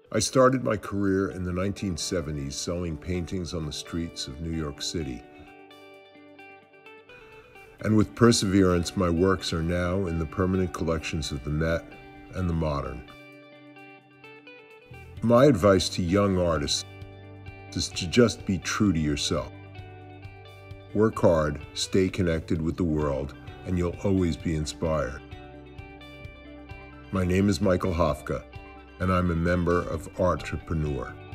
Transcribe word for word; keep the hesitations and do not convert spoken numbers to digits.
I started my career in the nineteen seventies selling paintings on the streets of New York City. And with perseverance, my works are now in the permanent collections of the Met and the Modern. My advice to young artists is to just be true to yourself. Work hard, stay connected with the world, and you'll always be inspired. My name is Michael Hafftka, and I'm a member of Artrepreneur.